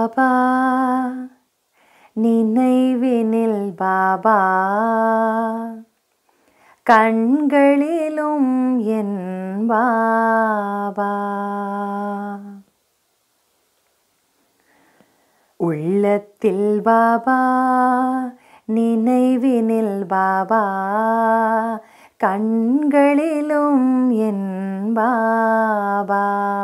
பாபா நினைவினில் பாபா கண்களிலும் என் பாபா உள்ளத்தில் பாபா நினைவினில் பாபா கண்களிலும் என் பாபா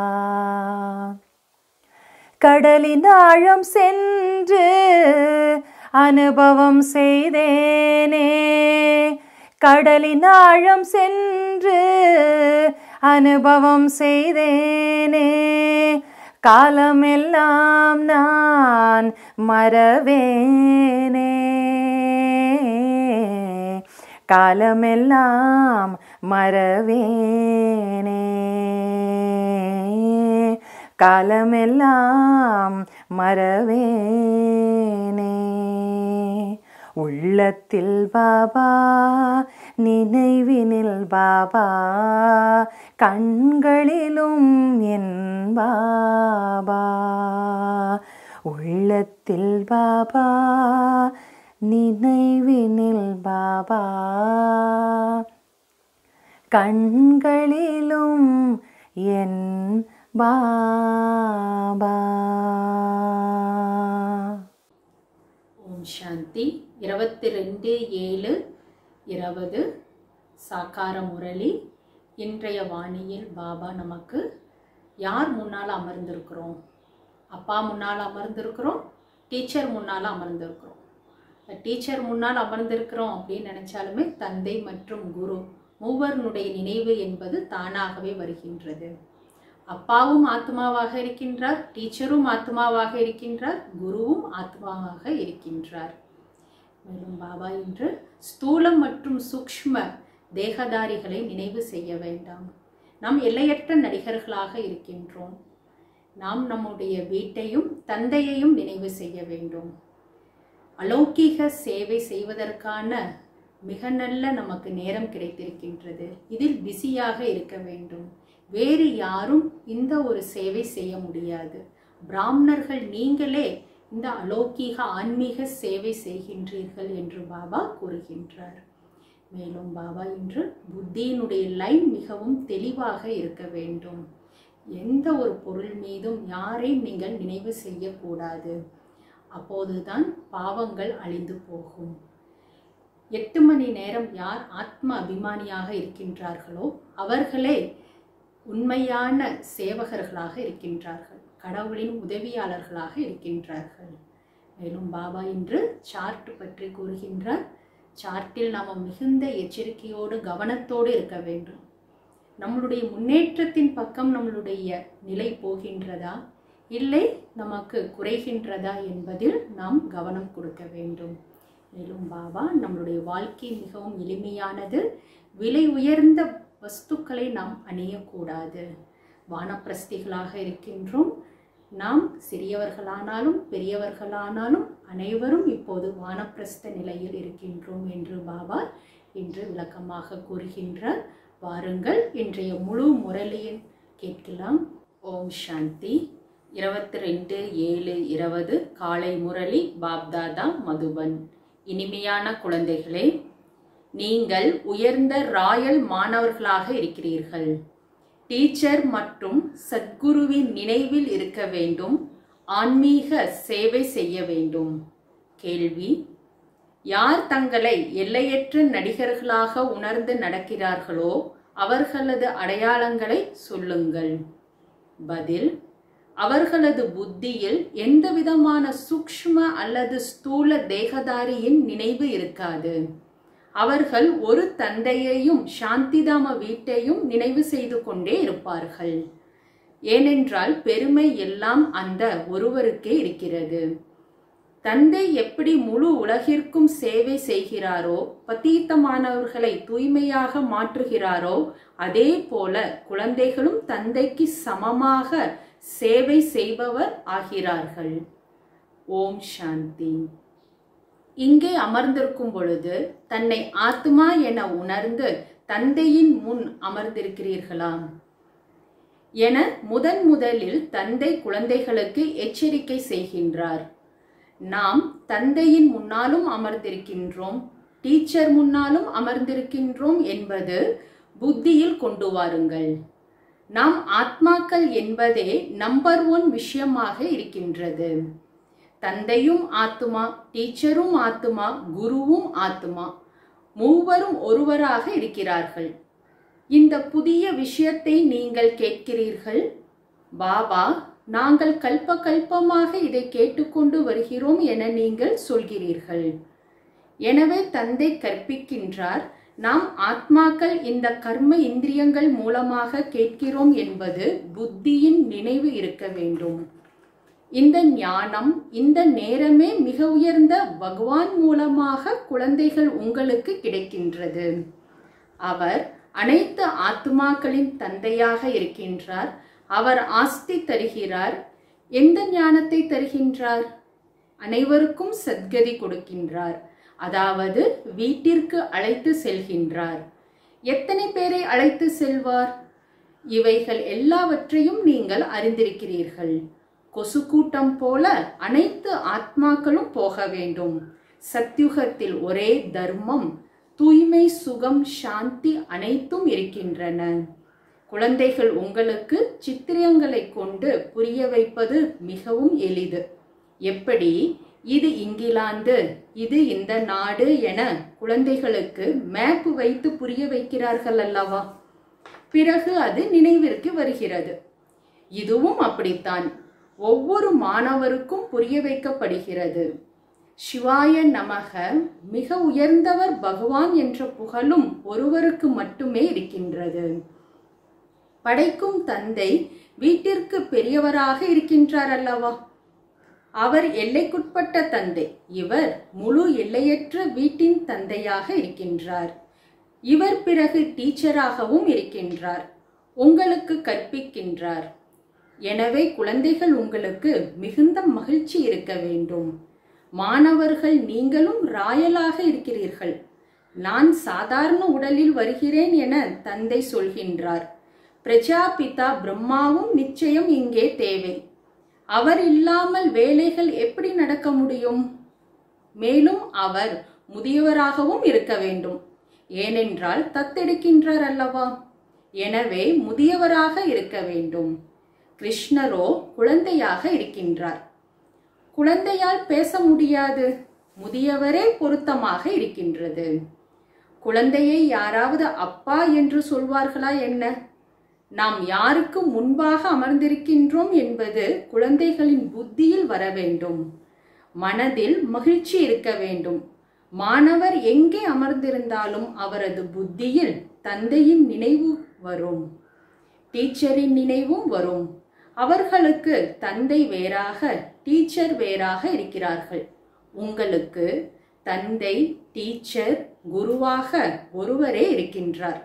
கடலின் ஆழம் சென்று அனுபவம் செய்தேனே கடலின் ஆழம் சென்று அனுபவம் செய்தேனே காலமெல்லாம் நான் மறவேனே காலமெல்லாம் மறவேனே காலமெல்லாம் மறவேனே உள்ளத்தில் பாபா நினைவினில் பாபா கண்களிலும் என் பாபா உள்ளத்தில் பாபா நினைவினில் பாபா கண்களிலும் என் பாபா. ஓம் சாந்தி. 22/7/20 சாக்கார முரளி. இன்றைய வாணியில் பாபா நமக்கு யார் முன்னால் அமர்ந்திருக்கிறோம்? அப்பா முன்னால் அமர்ந்திருக்கிறோம், டீச்சர் முன்னால் அமர்ந்திருக்கிறோம். டீச்சர் முன்னால் அமர்ந்திருக்கிறோம் அப்படின்னு நினைச்சாலுமே தந்தை மற்றும் குரு மூவருடைய நினைவு என்பது தானாகவே வருகின்றது. அப்பாவும் ஆத்மாவாக இருக்கின்றார், டீச்சரும் ஆத்மாவாக இருக்கின்றார், குருவும் ஆத்மாவாக இருக்கின்றார். மேலும் பாபா இன்று ஸ்தூலம் மற்றும் சூக்ஷ்ம தேகதாரிகளை நினைவு செய்ய வேண்டாம். நாம் எல்லையற்ற நடிகர்களாக இருக்கின்றோம். நாம் நம்முடைய வீட்டையும் தந்தையையும் நினைவு செய்ய வேண்டும். அலௌகீக சேவை செய்வதற்கான மிக நல்ல நமக்கு நேரம் கிடைத்திருக்கின்றது. இதில் பிஸியாக இருக்க வேண்டும். வேறு யாரும் இந்த ஒரு சேவை செய்ய முடியாது. பிராமணர்கள் நீங்களே இந்த அலௌகீக ஆன்மீக சேவை செய்கின்றீர்கள் என்று பாபா கூறுகின்றார். மேலும் பாபா இன்று புத்தியினுடைய லைன் மிகவும் தெளிவாக இருக்க வேண்டும். எந்த ஒரு பொருள் மீதும் யாரையும் நீங்கள் நினைவு செய்யக்கூடாது. அப்போதுதான் பாவங்கள் அழிந்து போகும். 8 மணி நேரம் யார் ஆத்ம அபிமானியாக இருக்கின்றார்களோ அவர்களே உண்மையான சேவகர்களாக இருக்கின்றார்கள், கடவுளின் உதவியாளர்களாக இருக்கின்றார்கள். மேலும் பாபா இன்று சார்ட் பற்றி கூறுகின்றார். சார்ட்டில் நாம் மிகுந்த எச்சரிக்கையோடு கவனத்தோடு இருக்க வேண்டும். நம்மளுடைய முன்னேற்றத்தின் பக்கம் நம்மளுடைய நிலை போகின்றதா இல்லை நமக்கு குறைகின்றதா என்பதில் நாம் கவனம் கொடுக்க வேண்டும். மேலும் பாபா நம்மளுடைய வாழ்க்கை மிகவும் எளிமையானது. விலை உயர்ந்த வஸ்துக்களை நாம் அணியக்கூடாது. வானப்பிரஸ்திகளாக இருக்கின்றோம். நாம் சிறியவர்களானாலும் பெரியவர்களானாலும் அனைவரும் இப்போது வானப்பிரஸ்த நிலையில் இருக்கின்றோம் என்று பாபா இன்று விளக்கமாக கூறுகின்றார். வாருங்கள் இன்றைய முழு முரளியை கேட்கலாம். ஓம் சாந்தி. 22/7/20 காலை முரளி. பாப்தாதா மதுபன். இனிமையான குழந்தைகளே, நீங்கள் உயர்ந்த ராயல் மாணவர்களாக இருக்கிறீர்கள். டீச்சர் மற்றும் சத்குருவின் நினைவில் இருக்க வேண்டும். ஆன்மீக சேவை செய்ய வேண்டும். கேள்வி: யார் தங்களை எல்லையற்ற நடிகர்களாக உணர்ந்து நடக்கிறார்களோ அவர்களது அடையாளங்களை சொல்லுங்கள். பதில்: அவர்களது புத்தியில் எந்தவிதமான சூக்ஷ்ம அல்லது ஸ்தூல தேகதாரியின் நினைவு இருக்காது. அவர்கள் ஒரு தந்தையையும் சாந்திதாம வீட்டையும் நினைவு செய்து கொண்டே இருப்பார்கள். ஏனென்றால் பெருமை எல்லாம் அந்த ஒருவருக்கே இருக்கிறது. தந்தை எப்படி முழு உலகிற்கும் சேவை செய்கிறாரோ, பதீத்தமானவர்களை தூய்மையாக மாற்றுகிறாரோ, அதே போல குழந்தைகளும் தந்தைக்கு சமமாக சேவை செய்பவர் ஆகிறார்கள். ஓம் சாந்தி. இங்கே அமர்ந்திருக்கும் பொழுது தன்னை ஆத்மா என உணர்ந்து தந்தையின் முன் அமர்ந்திருக்கிறீர்களா? என முதலில் தந்தை குழந்தைகளுக்கு எச்சரிக்கை செய்கின்றார். நாம் தந்தையின் முன்னாலும் அமர்ந்திருக்கின்றோம், டீச்சர் முன்னாலும் அமர்ந்திருக்கின்றோம் என்பது புத்தியில் கொண்டு வாருங்கள். நாம் ஆத்மாக்கள் என்பதே நம்பர் 1 விஷயமாக இருக்கின்றது. தந்தையும் ஆத்மா, டீச்சரும் ஆத்மா, குருவும் ஆத்மா, மூவரும் ஒருவராக இருக்கிறார்கள். இந்த புதிய விஷயத்தை நீங்கள் கேட்கிறீர்கள். பாபா, நாங்கள் கல்பமாக இதை கேட்டுக்கொண்டு வருகிறோம் என நீங்கள் சொல்கிறீர்கள். எனவே தந்தை கற்பிக்கின்றார், நாம் ஆத்மாக்கள் இந்த கர்ம இந்திரியங்கள் மூலமாக கேட்கிறோம் என்பது புத்தியின் நினைவு இருக்க வேண்டும். இந்த ஞானம், இந்த நேரமே மிக உயர்ந்த பகவான் மூலமாக குழந்தைகள் உங்களுக்கு கிடைக்கின்றது. அவர் அனைத்து ஆத்மாக்களின் தந்தையாக இருக்கின்றார். அவர் ஆஸ்தி தருகிறார். எந்த ஞானத்தை தருகின்றார்? அனைவருக்கும் சத்கதி கொடுக்கின்றார். அதாவது வீட்டிற்கு அழைத்து செல்கின்றார். எத்தனை பேரை அழைத்து செல்வார்? இவைகள் எல்லாவற்றையும் நீங்கள் அறிந்திருக்கிறீர்கள். கொசு கூட்டம் போல அனைத்து ஆத்மாக்களும் போக வேண்டும். சத்யுகத்தில் ஒரே தர்மம், தூய்மை, சுகம், சாந்தி அனைத்தும் இருக்கின்றன. குழந்தைகள் உங்களுக்கு சித்திரங்களை கொண்டு புரிய வைப்பது மிகவும் எளிது. எப்படி இது இங்கிலாந்து, இது இந்த நாடு என குழந்தைகளுக்கு மேப் வைத்து புரிய வைக்கிறார்கள் அல்லவா? பிறகு அது நினைவிற்கு வருகிறது. இதுவும் அப்படித்தான் ஒவ்வொரு மாணவருக்கும் புரிய வைக்கப்படுகிறது. சிவாய நமக, மிக உயர்ந்தவர் பகவான் என்ற புகழும் ஒருவருக்கு மட்டுமே இருக்கின்றது. படைக்கும் தந்தை வீட்டிற்கு பெரியவராக இருக்கின்றார் அல்லவா? அவர் எல்லைக்குட்பட்ட தந்தை. இவர் முழு எல்லையற்ற வீட்டின் தந்தையாக இருக்கின்றார். இவர் பிறகு டீச்சராகவும் இருக்கின்றார். உங்களுக்கு கற்பிக்கின்றார். எனவே குழந்தைகள் உங்களுக்கு மிகுந்த மகிழ்ச்சி இருக்க வேண்டும். மாணவர்கள், நீங்களும் ராயலாக இருக்கிறீர்கள். நான் சாதாரண உடலில் வருகிறேன் என தந்தை சொல்கின்றார். பிரஜாபிதா பிரம்மாவும் நிச்சயம் இங்கே தேவை. அவர் இல்லாமல் வேலைகள் எப்படி நடக்க முடியும்? மேலும் அவர் முதியவராகவும் இருக்க வேண்டும். ஏனென்றால் தத்தெடுக்கின்றார் அல்லவா? எனவே முதியவராக இருக்க வேண்டும். கிருஷ்ணரோ குழந்தையாக இருக்கின்றார். குழந்தையால் பேச முடியாது. முதியவரே பொருத்தமாக இருக்கின்றது. குழந்தையை யாராவது அப்பா என்று சொல்வார்களா என்ன? நாம் யாருக்கு முன்பாக அமர்ந்திருக்கின்றோம் என்பது குழந்தைகளின் புத்தியில் வர வேண்டும். மனதில் மகிழ்ச்சி இருக்க வேண்டும். மாணவர் எங்கே அமர்ந்திருந்தாலும் அவரது புத்தியில் தந்தையின் நினைவு வரும், டீச்சரின் நினைவும் வரும். அவர்களுக்கு தந்தை வேறாக, டீச்சர் வேறாக இருக்கிறார்கள். உங்களுக்கு தந்தை, டீச்சர், குருவாக ஒருவரே இருக்கின்றார்.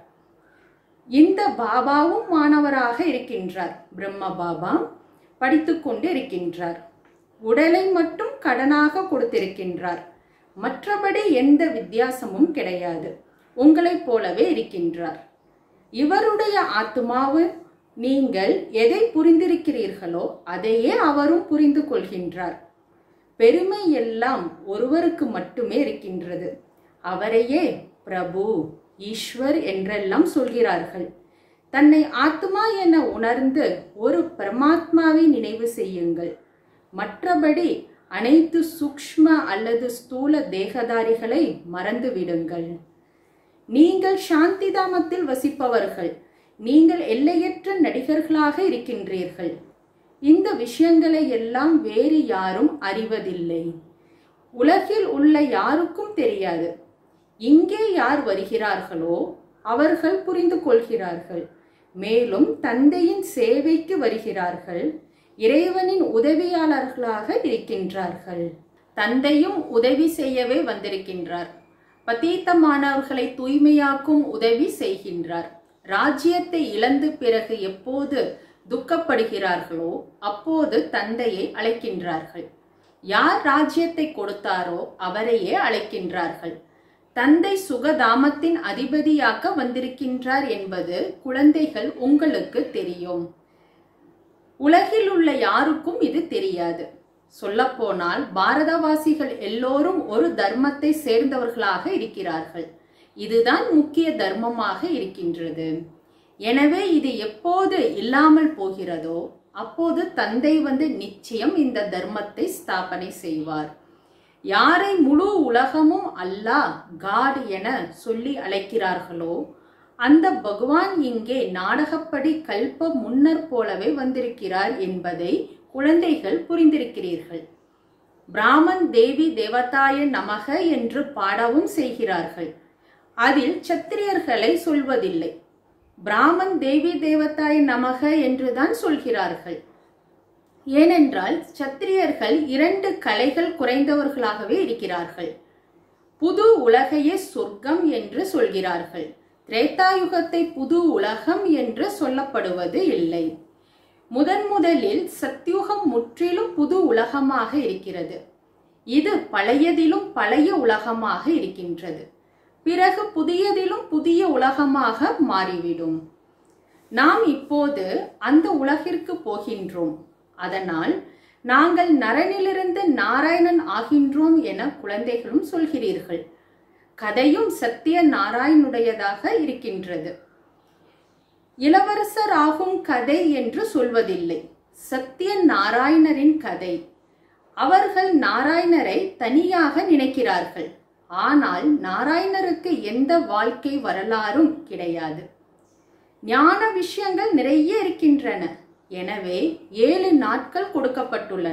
இந்த பாபாவும் மாணவராக இருக்கின்றார். பிரம்ம பாபா படித்துக்கொண்டு இருக்கின்றார். உடலை மட்டும் கடனாக கொடுத்திருக்கின்றார். மற்றபடி எந்த வித்தியாசமும் கிடையாது. உங்களைப் போலவே இருக்கின்றார். இவருடைய ஆத்மாவு, நீங்கள் எதை புரிந்திருக்கிறீர்களோ அதையே அவரும் புரிந்து கொள்கின்றார். பெருமை எல்லாம் ஒருவருக்கு மட்டுமே இருக்கின்றது. அவரையே பிரபு, ஈஸ்வர் என்றெல்லாம் சொல்கிறார்கள். தன்னை ஆத்மா என உணர்ந்து ஒரு பரமாத்மாவை நினைவு செய்யுங்கள். மற்றபடி அனைத்து சூக்ஷ்ம அல்லது ஸ்தூல தேகதாரிகளை மறந்து விடுங்கள். நீங்கள் சாந்தி தாமத்தில் வசிப்பவர்கள். நீங்கள் எல்லையற்ற நடிகர்களாக இருக்கின்றீர்கள். இந்த விஷயங்களை எல்லாம் வேறு யாரும் அறிவதில்லை. உலகில் உள்ள யாருக்கும் தெரியாது. இங்கே யார் வருகிறார்களோ அவர்கள் புரிந்து கொள்கிறார்கள். மேலும் தந்தையின் சேவைக்கு வருகிறார்கள். இறைவனின் உதவியாளர்களாக இருக்கின்றார்கள். தந்தையும் உதவி செய்யவே வந்திருக்கின்றார். பதீத்தமானவர்களை தூய்மையாக்கும் உதவி செய்கின்றார். ராஜ்யத்தை இழந்து பிறகு எப்போது துக்கப்படுகிறார்களோ அப்போது தந்தையை அழைக்கின்றார்கள். யார் ராஜ்யத்தை கொடுத்தாரோ அவரையே அழைக்கின்றார்கள். தந்தை சுகதாமத்தின் அதிபதியாக்க வந்திருக்கின்றார் என்பது குழந்தைகள் உங்களுக்கு தெரியும். உலகில் உள்ள யாருக்கும் இது தெரியாது. சொல்லப்போனால் பாரதவாசிகள் எல்லோரும் ஒரு தர்மத்தை சேர்ந்தவர்களாக இருக்கிறார்கள். இதுதான் முக்கிய தர்மமாக இருக்கின்றது. எனவே இது எப்போது இல்லாமல் போகிறதோ அப்போது தந்தை நிச்சயம் இந்த தர்மத்தை ஸ்தாபனை செய்வார். யாரை முழு உலகமும் அல்லாஹ் காட் என சொல்லி அழைக்கிறார்களோ அந்த பகவான் இங்கே நாடகப்படி கல்ப முன்னர் போலவே வந்திருக்கிறார் என்பதை குழந்தைகள் புரிந்திருக்கிறீர்கள். பிராமன் தேவி தேவதாய நமக என்று பாடவும் செய்கிறார்கள். அதில் சத்திரியர்களை சொல்வதில்லை. பிராமன் தேவி தேவதாய நமக என்றுதான் சொல்கிறார்கள். ஏனென்றால் சத்திரியர்கள் 2 கலைகள் குறைந்தவர்களாகவே இருக்கிறார்கள். புது உலகையே சொர்க்கம் என்று சொல்கிறார்கள். திரேதாயுகத்தை புது உலகம் என்று சொல்லப்படுவது இல்லை. முதலில் சத்யுகம் முற்றிலும் புது உலகமாக இருக்கிறது. இது பழையதிலும் பழைய உலகமாக இருக்கின்றது. பிறகு புதியதிலும் புதிய உலகமாக மாறிவிடும். நாம் இப்போது அந்த உலகிற்கு போகின்றோம். அதனால் நாங்கள் நரனிலிருந்து நாராயணன் ஆகின்றோம் என குழந்தைகளும் சொல்கிறீர்கள். கதையும் சத்திய நாராயணுடையதாக இருக்கின்றது. இளவரசர் ஆகும் கதை என்று சொல்வதில்லை. சத்திய நாராயணரின் கதை. அவர்கள் நாராயணரை தனியாக நினைக்கிறார்கள். ஆனால் நாராயணருக்கு எந்த வாழ்க்கை வரலாறும் கிடையாது. ஞான விஷயங்கள் நிறைய இருக்கின்றன. எனவே 7 நாட்கள் கொடுக்கப்பட்டுள்ளன.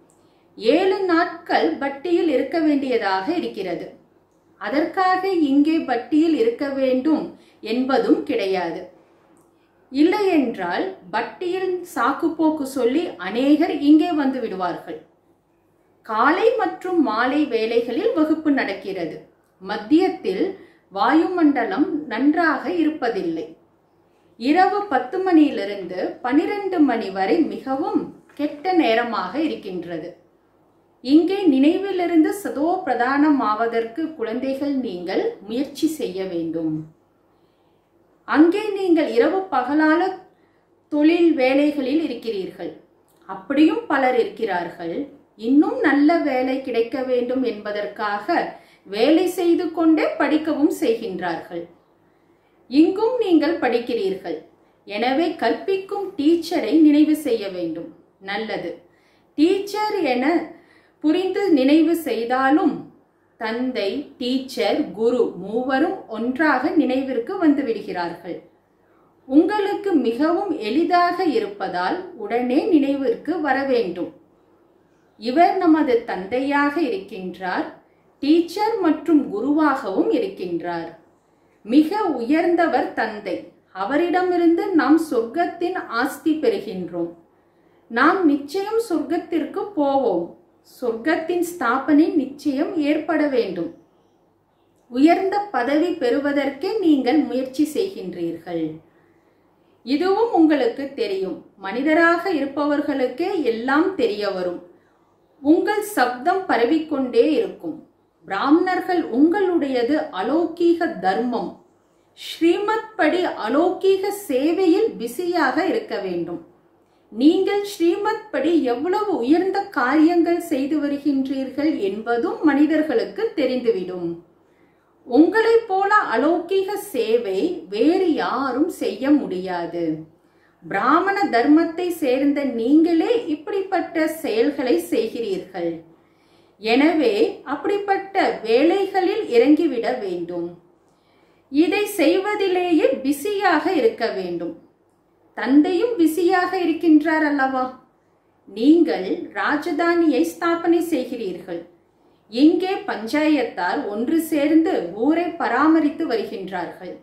7 நாட்கள் பட்டியில் இருக்க வேண்டியதாக இருக்கிறது. அதற்காக இங்கே பட்டியில் இருக்க வேண்டும் என்பதும் கிடையாது. இல்லையென்றால் பட்டியில் சாக்குப்போக்கு சொல்லி அநேகர் இங்கே வந்து விடுவார்கள். காலை மற்றும் மாலை வேளைகளில் வகுப்பு நடக்கிறது. மத்தியத்தில் வாயுமண்டலம் நன்றாக இருப்பதில்லை. இரவு 10 மணியிலிருந்து 12 மணி வரை மிகவும் கெட்ட நேரமாக இருக்கின்றது. இங்கே நினைவிலிருந்து சதோ பிரதானமாவதற்கு குழந்தைகள் நீங்கள் முயற்சி செய்ய வேண்டும். அங்கே நீங்கள் இரவு பகலால தொழில் வேலைகளில் இருக்கிறீர்கள். அப்படியும் பலர் இருக்கிறார்கள். இன்னும் நல்ல வேலை கிடைக்க வேண்டும் என்பதற்காக வேலை செய்து கொண்டே படிக்கவும் செய்கின்றார்கள். இங்கும் நீங்கள் படிக்கிறீர்கள். எனவே கற்பிக்கும் டீச்சரை நினைவு செய்ய வேண்டும். நல்லது. டீச்சர் என புரிந்து நினைவு செய்தாலும் தந்தை, டீச்சர், குரு மூவரும் ஒன்றாக நினைவிற்கு வந்து விடுகிறார்கள். உங்களுக்கு மிகவும் எளிதாக இருப்பதால் உடனே நினைவிற்கு வர வேண்டும். இவர் நமது தந்தையாக இருக்கின்றார். டீச்சர் மற்றும் குருவாகவும் இருக்கின்றார். மிக உயர்ந்தவர் தந்தை. அவரிடமிருந்து நாம் சொர்க்கத்தின் ஆஸ்தி பெறுகின்றோம். நாம் நிச்சயம் சொர்க்கத்திற்கு போவோம். சொர்க்கத்தின் ஸ்தாபனை நிச்சயம் ஏற்பட வேண்டும். உயர்ந்த பதவி பெறுவதற்கே நீங்கள் முயற்சி செய்கின்றீர்கள். இதுவும் உங்களுக்கு தெரியும். மனிதராக இருப்பவர்களுக்கே எல்லாம் தெரிய வரும். உங்கள் சப்தம் பரவிக்கொண்டே இருக்கும். பிராமணர்கள் உங்களுடையது அலௌகீக தர்மம். ஸ்ரீமத் படி அலௌகீக சேவையில் பிஸியாக இருக்க வேண்டும். நீங்கள் ஸ்ரீமத் படி எவ்வளவு உயர்ந்த காரியங்கள் செய்து வருகின்றீர்கள் என்பதும் மனிதர்களுக்கு தெரிந்துவிடும். உங்களைப் போல அலௌகீக சேவை வேறு யாரும் செய்ய முடியாது. பிராமண தர்மத்தை சேர்ந்த நீங்களே இப்படிப்பட்ட செயல்களை செய்கிறீர்கள். எனவே அப்படிப்பட்ட வேலைகளில் இறங்கிவிட வேண்டும். இதை செய்வதிலேயே பிஸியாக இருக்க வேண்டும். தந்தையும் பிஸியாக இருக்கின்றார் அல்லவா? நீங்கள் ராஜதானியை ஸ்தாபனை செய்கிறீர்கள். இங்கே பஞ்சாயத்தார் ஒன்று சேர்ந்து ஊரை பராமரித்து வருகின்றார்கள்.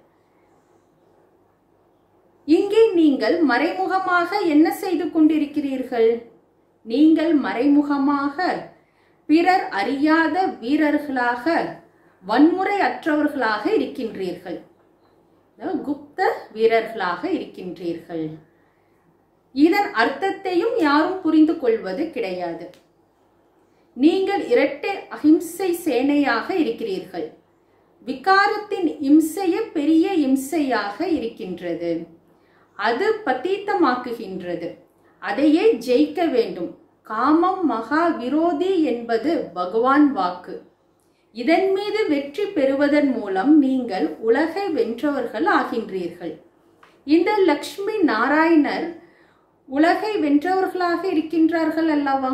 இங்கே நீங்கள் மறைமுகமாக என்ன செய்து கொண்டிருக்கிறீர்கள்? நீங்கள் மறைமுகமாக பிறர் அறியாத வீரர்களாக, வன்முறை அற்றவர்களாக இருக்கின்றீர்கள். குப்த வீரர்களாக இருக்கின்றீர்கள். இதன் அர்த்தத்தையும் யாரும் புரிந்து கொள்வது கிடையாது. நீங்கள் இரட்டை அஹிம்சை சேனையாக இருக்கிறீர்கள். விகாரத்தின் இம்சையே பெரிய இம்சையாக இருக்கின்றது. அது பதீத்தமாக்குகின்றது. அதையே ஜெயிக்க வேண்டும். காமம் மகா விரோதி என்பது பகவான் வாக்கு. இதன் மீது வெற்றி பெறுவதன் மூலம் நீங்கள் உலகை வென்றவர்கள் ஆகின்றீர்கள். இந்த லக்ஷ்மி நாராயணர் உலகை வென்றவர்களாக இருக்கின்றார்கள் அல்லவா?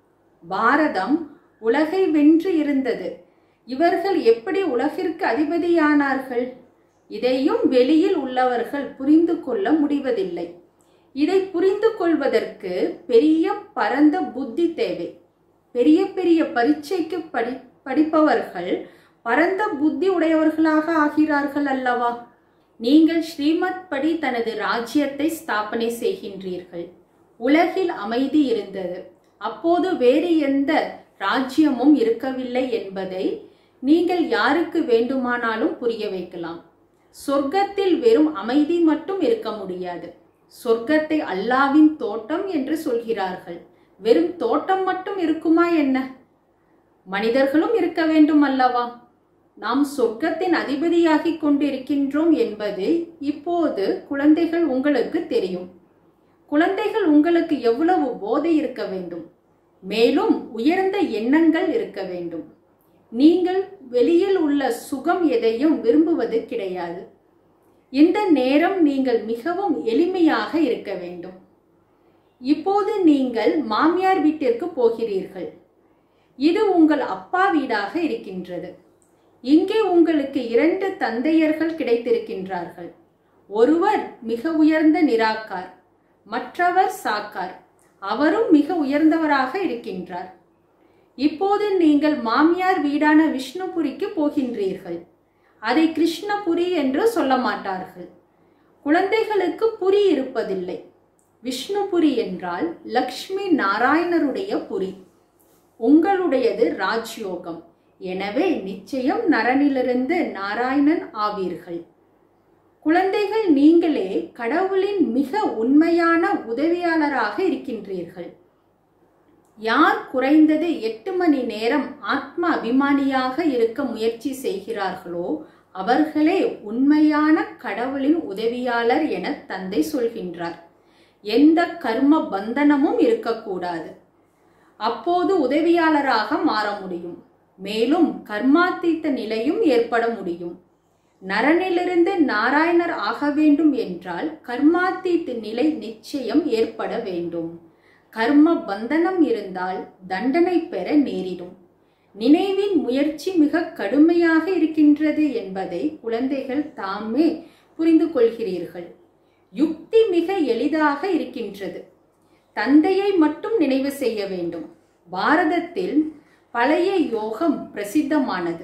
பாரதம் உலகை வென்று இருந்தது. இவர்கள் எப்படி உலகிற்கு அதிபதியானார்கள்? இதையும் வெளியில் உள்ளவர்கள் புரிந்து கொள்ள முடிவதில்லை. இதை புரிந்து கொள்வதற்கு பெரிய பரந்த புத்தி தேவை. பெரிய பெரிய பரீட்சைக்கு படிப்பவர்கள் பரந்த புத்தி உடையவர்களாக ஆகிறார்கள் அல்லவா? நீங்கள் ஸ்ரீமத் படி தனது ராஜ்யத்தை ஸ்தாபனை செய்கின்றீர்கள். உலகில் அமைதி இருந்தது. அப்போது வேறு எந்த ராஜ்யமும் இருக்கவில்லை என்பதை நீங்கள் யாருக்கு வேண்டுமானாலும் புரிய வைக்கலாம். சொர்க்கத்தில் வெறும் அமைதி மட்டும் இருக்க முடியாது. சொர்க்கத்தை அல்லாவின் தோட்டம் என்று சொல்கிறார்கள். வெறும் தோட்டம் மட்டும் இருக்குமா என்ன? மனிதர்களும் இருக்க வேண்டும் அல்லவா? நாம் சொர்க்கத்தின் அதிபதியாகி கொண்டிருக்கின்றோம் என்பது இப்போது குழந்தைகள் உங்களுக்கு தெரியும். குழந்தைகள் உங்களுக்கு எவ்வளவு போதை இருக்க வேண்டும், மேலும் உயர்ந்த எண்ணங்கள் இருக்க வேண்டும். நீங்கள் வெளியில் உள்ள சுகம் எதையும் விரும்புவது கிடையாது. இந்த நேரம் நீங்கள் மிகவும் எளிமையாக இருக்க வேண்டும். இப்போது நீங்கள் மாமியார் வீட்டிற்கு போகிறீர்கள். இது உங்கள் அப்பா வீடாக இருக்கின்றது. இங்கே உங்களுக்கு 2 தந்தையர்கள் கிடைத்திருக்கின்றார்கள். ஒருவர் மிக உயர்ந்த நிராகார், மற்றவர் சாக்கார். அவரும் மிக உயர்ந்தவராக இருக்கின்றார். இப்போது நீங்கள் மாமியார் வீடான விஷ்ணுபுரிக்கு போகின்றீர்கள். அதை கிருஷ்ணபுரி என்று சொல்ல மாட்டார்கள். குழந்தைகளுக்கு புரி இருப்பதில்லை. விஷ்ணுபுரி என்றால் லக்ஷ்மி நாராயணருடைய புரி. உங்களுடையது ராஜ்யோகம். எனவே நிச்சயம் நரனிலிருந்து நாராயணன் ஆவீர்கள். குழந்தைகள், நீங்களே கடவுளின் மிக உண்மையான உதவியாளராக இருக்கின்றீர்கள். யார் குறைந்தது 8 மணி நேரம் ஆத்ம அபிமானியாக இருக்க முயற்சி செய்கிறார்களோ அவர்களே உண்மையான கடவுளின் உதவியாளர் என தந்தை சொல்கின்றார். எந்த கர்ம பந்தனமும் இருக்கக்கூடாது. அப்போது உதவியாளராக மாற முடியும். மேலும் கர்மாத்தீத்த நிலையும் ஏற்பட முடியும். நரனிலிருந்து நாராயணர் ஆக வேண்டும் என்றால் கர்மாத்தீத்த நிலை நிச்சயம் ஏற்பட வேண்டும். கர்ம பந்தனம் இருந்தால் தண்டனை பெற நேரிடும். நினைவின் முயற்சி மிக கடுமையாக இருக்கின்றது என்பதை குழந்தைகள் தாமே புரிந்து கொள்கிறீர்கள். யுக்தி மிக எளிதாக இருக்கின்றது. தந்தையை மட்டும் நினைவு செய்ய வேண்டும். பாரதத்தில் பழைய யோகம் பிரசித்தமானது.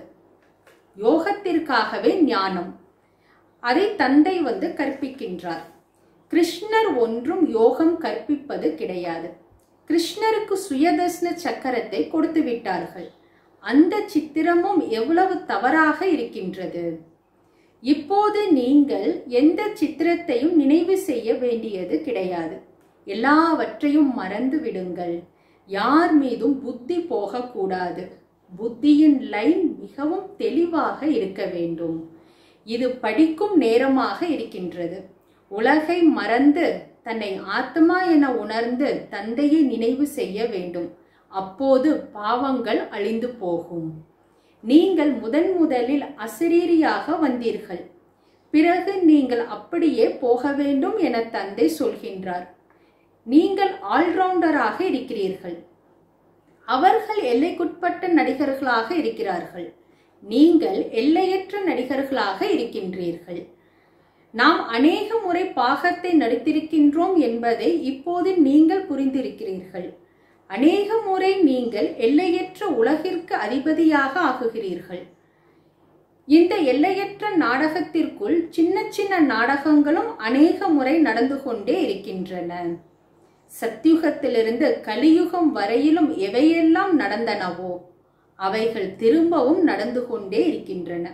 யோகத்திற்காகவே ஞானம். அதை தந்தை கற்பிக்கின்றார். கிருஷ்ணர் ஒன்றும் யோகம் கற்பிப்பது கிடையாது. கிருஷ்ணருக்கு சுயதர்சன சக்கரத்தை கொடுத்து விட்டார்கள். அந்த சித்திரமும் எவ்வளவு தவறாக இருக்கின்றது. இப்போது நீங்கள் எந்த சித்திரத்தையும் நினைவு செய்ய வேண்டியது கிடையாது. எல்லாவற்றையும் மறந்து விடுங்கள். யார் மீதும் புத்தி போகக்கூடாது. புத்தியின் லைன் மிகவும் தெளிவாக இருக்க வேண்டும். இது படிக்கும் நேரமாக இருக்கின்றது. உலகை மறந்து தன்னை ஆத்மா என உணர்ந்து தந்தையை நினைவு செய்ய வேண்டும். அப்போது பாவங்கள் அழிந்து போகும். நீங்கள் முதலில் அசரீரியாக வந்தீர்கள். பிறகு நீங்கள் அப்படியே போக வேண்டும் என தந்தை சொல்கின்றார். நீங்கள் ஆல்ரவுண்டராக இருக்கிறீர்கள். அவர்கள் எல்லைக்குட்பட்ட நடிகர்களாக இருக்கிறார்கள். நீங்கள் எல்லையற்ற நடிகர்களாக இருக்கின்றீர்கள். நாம் அநேக முறை பாகத்தை நடித்திருக்கின்றோம் என்பதை இப்போது நீங்கள் புரிந்திருக்கிறீர்கள். அநேக முறை நீங்கள் எல்லையற்ற உலகிற்கு அதிபதியாக ஆகுகிறீர்கள். இந்த எல்லையற்ற நாடகத்திற்குள் சின்ன சின்ன நாடகங்களும் அநேக முறை நடந்து கொண்டே இருக்கின்றன. சத்யுகத்திலிருந்து கலியுகம் வரையிலும் எவையெல்லாம் நடந்தனவோ அவைகள் திரும்பவும் நடந்து கொண்டே இருக்கின்றன.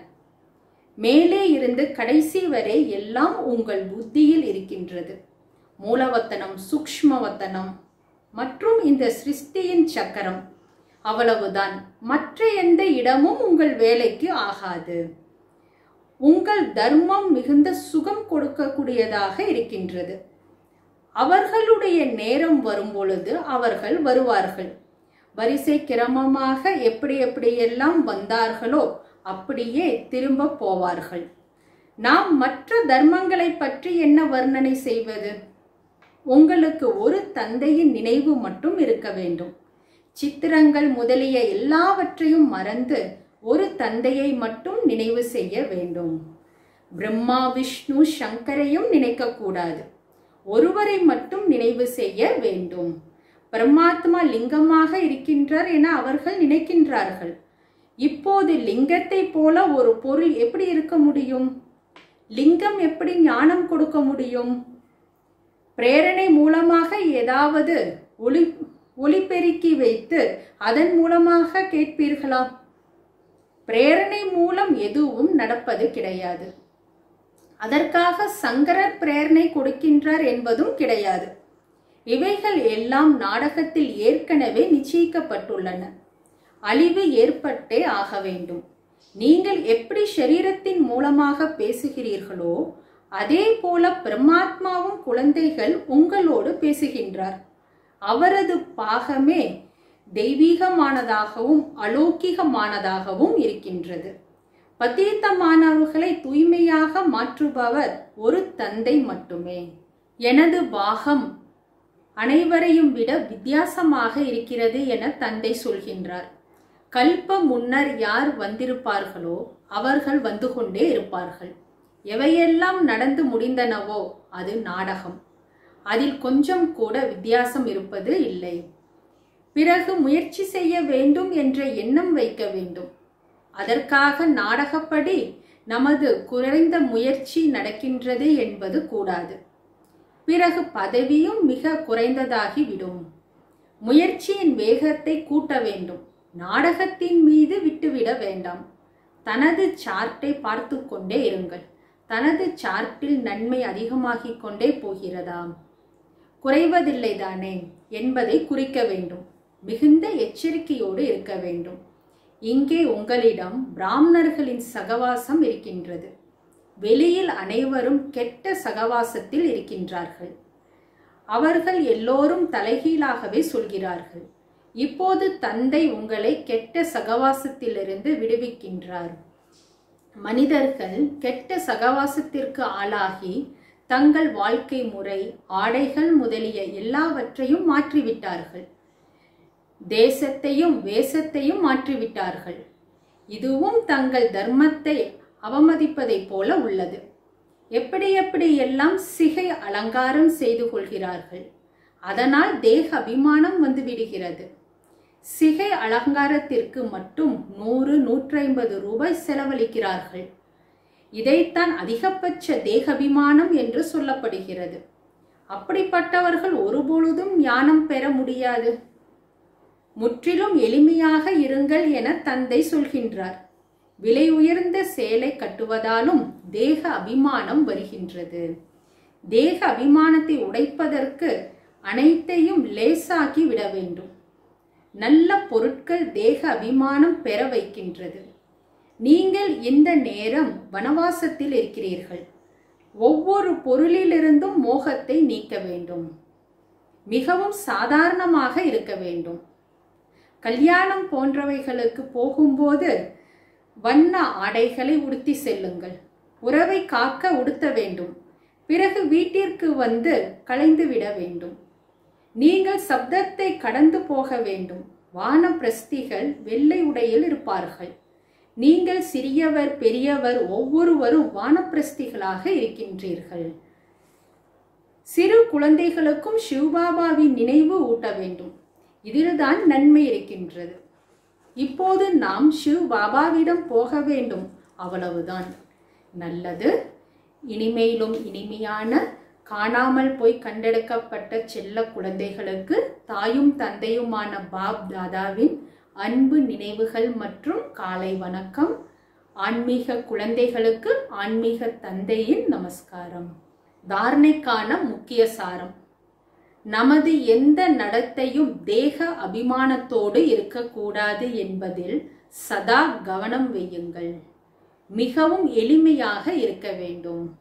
மேலே இருந்து கடைசி வரை எல்லாம் உங்கள் புத்தியில் இருக்கின்றது. மூலவத்தனம், சூக்ஷ்மவத்தனம் மற்றும் இந்த சிருஷ்டியின் சக்கரம். அவ்வளவுதான். மற்ற எந்த இடமும் உங்கள் வேலைக்கு ஆகாது. உங்கள் தர்மம் மிகுந்த சுகம் கொடுக்கக்கூடியதாக இருக்கின்றது. அவர்களுடைய நேரம் வரும் பொழுது அவர்கள் வருவார்கள். வரிசை கிரமமாக எப்படியெல்லாம் வந்தார்களோ அப்படியே திரும்ப போவார்கள். நாம் மற்ற தர்மங்களை பற்றி என்ன வர்ணனை செய்வது? உங்களுக்கு ஒரு தந்தையின் நினைவு மட்டும் இருக்க வேண்டும். சித்திரங்கள் முதலிய எல்லாவற்றையும் மறந்து ஒரு தந்தையை மட்டும் நினைவு செய்ய வேண்டும். பிரம்மா, விஷ்ணு, சங்கரையும் நினைக்க கூடாது. ஒருவரை மட்டும் நினைவு செய்ய வேண்டும். பரமாத்மா லிங்கமாக இருக்கின்றார் என அவர்கள் நினைக்கின்றார்கள். இப்போது லிங்கத்தை போல ஒரு பொருள் எப்படி இருக்க முடியும்? லிங்கம் எப்படி ஞானம் கொடுக்க முடியும்? பிரேரணை மூலமாக ஏதாவது ஒளிபெருக்கி வைத்து அதன் மூலமாக கேட்பீர்களா? பிரேரணை மூலம் எதுவும் நடப்பது கிடையாது. அதற்காக சங்கரர் பிரேரணை கொடுக்கின்றார் என்பதும் கிடையாது. இவைகள் எல்லாம் நாடகத்தில் ஏற்கனவே நிச்சயிக்கப்பட்டுள்ளன. அழிவு ஏற்பட்டே ஆக வேண்டும். நீங்கள் எப்படி சரீரத்தின் மூலமாக பேசுகிறீர்களோ அதே போல பிரம்மாத்மாவும் குழந்தைகள் உங்களோடு பேசுகின்றார். அவரது பாகமே தெய்வீகமானதாகவும் அலௌகிகமானதாகவும் இருக்கின்றது. பதீத்தமானவர்களை தூய்மையாக மாற்றுபவர் ஒரு தந்தை மட்டுமே. எனது பாகம் அனைவரையும் விட வித்தியாசமாக இருக்கிறது என தந்தை சொல்கின்றார். கல்ப முன்னர் யார் வந்திருப்பார்களோ அவர்கள் வந்து கொண்டே இருப்பார்கள். எவையெல்லாம் நடந்து முடிந்தனவோ அது நாடகம். அதில் கொஞ்சம் கூட வித்தியாசம் இருப்பது இல்லை. பிறகு முயற்சி செய்ய வேண்டும் என்ற எண்ணம் வைக்க வேண்டும். அதற்காக நாடகப்படி நமது குறைந்த முயற்சி நடக்கின்றது என்பது கூடாது. பிறகு பதவியும் மிக குறைந்ததாகிவிடும். முயற்சியின் வேகத்தை கூட்ட வேண்டும். நாடகத்தின் மீது விட்டுவிட வேண்டாம். தனது சார்ட்டை பார்த்து கொண்டே இருங்கள். தனது சார்ட்டில் நன்மை அதிகமாகிக் கொண்டே போகிறதா, குறைவதில்லை தானே என்பதை குறிக்க வேண்டும். மிகுந்த எச்சரிக்கையோடு இருக்க வேண்டும். இங்கே உங்களிடம் பிராமணர்களின் சகவாசம் இருக்கின்றது. வெளியில் அனைவரும் கெட்ட சகவாசத்தில் இருக்கின்றார்கள். அவர்கள் எல்லோரும் தலைகீழாகவே சொல்கிறார்கள். இப்போது தந்தை உங்களை கெட்ட சகவாசத்திலிருந்து விடுவிக்கின்றார். மனிதர்கள் கெட்ட சகவாசத்திற்கு ஆளாகி தங்கள் வாழ்க்கை முறை, ஆடைகள் முதலிய எல்லாவற்றையும் மாற்றிவிட்டார்கள். தேசத்தையும் வேஷத்தையும் மாற்றிவிட்டார்கள். இதுவும் தங்கள் தர்மத்தை அவமதிப்பதைப் போல உள்ளது. எப்படி எல்லாம் சிகை அலங்காரம் செய்து கொள்கிறார்கள். அதனால் தேக அபிமானம் வந்து விடுகிறது. சிகை அலங்காரத்திற்கு மட்டும் 100-150 ரூபாய் செலவழிக்கிறார்கள். இதைத்தான் அதிகபட்ச தேகாபிமானம் என்று சொல்லப்படுகிறது. அப்படிப்பட்டவர்கள் ஒருபொழுதும் ஞானம் பெற முடியாது. முற்றிலும் எளிமையாக இருங்கள் என தந்தை சொல்கின்றார். விலை உயர்ந்த சேலை கட்டுவதாலும் தேக அபிமானம் வருகின்றது. தேக அபிமானத்தை உடைப்பதற்கு அனைத்தையும் லேசாக்கி விட வேண்டும். நல்ல பொருட்கள் தேக அபிமானம் பெற வைக்கின்றது. நீங்கள் இந்த நேரம் வனவாசத்தில் இருக்கிறீர்கள். ஒவ்வொரு பொருளிலிருந்தும் மோகத்தை நீக்க வேண்டும். மிகவும் சாதாரணமாக இருக்க வேண்டும். கல்யாணம் போன்றவைகளுக்கு போகும்போது வண்ண ஆடைகளை உடுத்தி செல்லுங்கள். உறவை காக்க உடுத்த வேண்டும். பிறகு வீட்டிற்கு வந்து களைந்து விட வேண்டும். நீங்கள் சப்தத்தை கடந்து போக வேண்டும். வானப்பிரஸ்திகள் வெள்ளை உடையில் இருப்பார்கள். நீங்கள் சிறியவர் பெரியவர் ஒவ்வொருவரும் வானப்பிரஸ்திகளாக இருக்கின்றீர்கள். சிறு குழந்தைகளுக்கும் சிவபாபாவின் நினைவு ஊட்ட வேண்டும். இதில்தான் நன்மை இருக்கின்றது. இப்போது நாம் சிவ் பாபாவிடம் போக வேண்டும், அவ்வளவுதான். நல்லது. இனிமேலும் இனிமையான காணாமல் போய் கண்டெடுக்கப்பட்ட செல்ல குழந்தைகளுக்கு தாயும் தந்தையுமான பாப் தாதாவின் அன்பு நினைவுகள் மற்றும் காலை வணக்கம். ஆன்மீக குழந்தைகளுக்கு ஆன்மீக தந்தையின் நமஸ்காரம். தாரணைக்கான முக்கிய சாரம்: நமது எந்த நடத்தையும் தேக அபிமானத்தோடு இருக்கக்கூடாது என்பதில் சதா கவனம் வையுங்கள். மிகவும் எளிமையாக இருக்க வேண்டும்.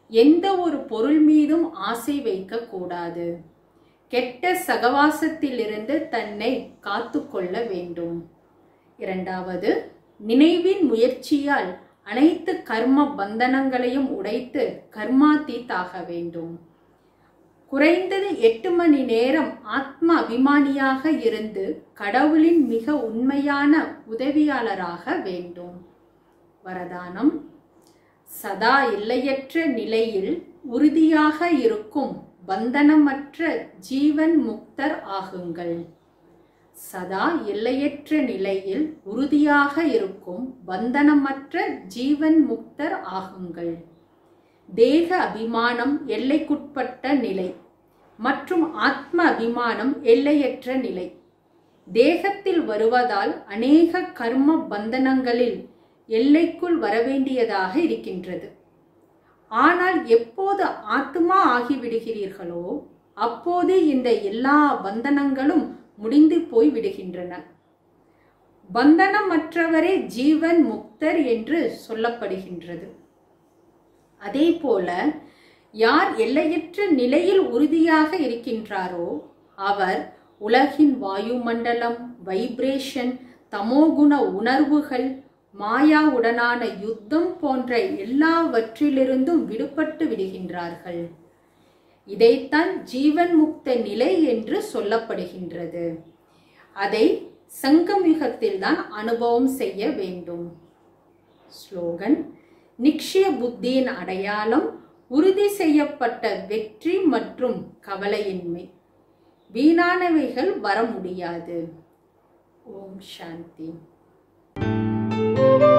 எந்த ஒரு பொருள் மீதும் ஆசை வைக்க கூடாது. கெட்ட சகவாசத்திலிருந்து தன்னை காத்து கொள்ள வேண்டும். இரண்டாவது, நினைவின் முயற்சியால் அனைத்து கர்ம பந்தனங்களையும் உடைத்து கர்மாதீத்தாக வேண்டும். குறைந்தது 8 மணி நேரம் ஆத்ம அபிமானியாக இருந்து கடவுளின் மிக உண்மையான உதவியாளராக வேண்டும். வரதானம்: சதா எல்லையற்ற நிலையில் உறுதியாக இருக்கும் பந்தனமற்ற ஜீவன் முக்தர் ஆகுங்கள். சதா எல்லையற்ற நிலையில் உறுதியாக இருக்கும் பந்தனமற்ற ஜீவன் முக்தர் ஆகுங்கள். தேக அபிமானம் எல்லைக்குட்பட்ட நிலை மற்றும் ஆத்ம அபிமானம் எல்லையற்ற நிலை. தேகத்தில் வருவதால் அநேக கர்ம பந்தனங்களில் எல்லைக்குள் வரவேண்டியதாக இருக்கின்றது. ஆனால் எப்போது ஆத்மா ஆகிவிடுகிறீர்களோ அப்போது இந்த எல்லா பந்தனங்களும் முடிந்து போய் விடுகின்றன. பந்தனமற்றவரே ஜீவன் முக்தர் என்று சொல்லப்படுகின்றது. அதே போல யார் எல்லையற்ற நிலையில் உறுதியாக இருக்கின்றாரோ அவர் உலகின் வாயுமண்டலம், வைப்ரேஷன், தமோகுண உணர்வுகள், மாயாவுடனான யுத்தம் போன்ற எல்லாவற்றிலிருந்தும் விடுபட்டு விடுகின்றார்கள். இதைத்தான் ஜீவன் முக்த நிலை என்று சொல்லப்படுகின்றது. அதை சங்கம் யுகத்தில் தான் அனுபவம் செய்ய வேண்டும். ஸ்லோகன்: நிக்ஷய புத்தியின் அடையாளம் உறுதி செய்யப்பட்ட வெற்றி மற்றும் கவலையின்மை. வீணானவைகள் வர முடியாது. ஓம் சாந்தி.